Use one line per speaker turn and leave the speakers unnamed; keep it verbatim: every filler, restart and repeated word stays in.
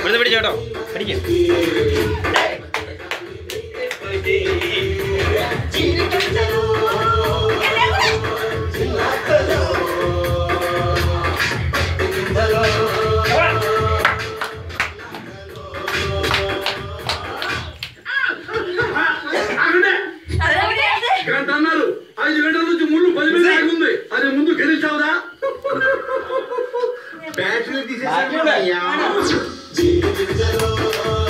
പിടിച്ച് പിടിച്ച് കേട്ടോ പഠിക്കും
అన్నారు ఐదు గంటల నుంచి ముళ్ళు పది మంది ఆగుంది అది ముందు గెలిచావుదా బ్యాటరీ తీసేసా